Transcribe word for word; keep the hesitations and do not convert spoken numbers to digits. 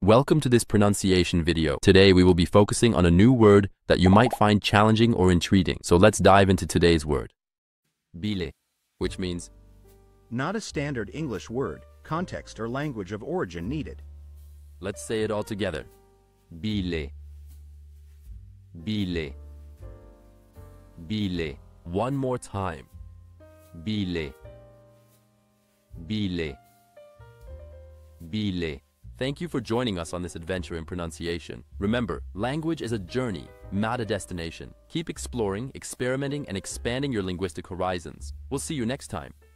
Welcome to this pronunciation video. Today we will be focusing on a new word that you might find challenging or intriguing. So let's dive into today's word. Bile, which means not a standard English word, context or language of origin needed. Let's say it all together. Bile. Bile. Bile. One more time. Bile. Bile. Bile. Thank you for joining us on this adventure in pronunciation. Remember, language is a journey, not a destination. Keep exploring, experimenting, and expanding your linguistic horizons. We'll see you next time.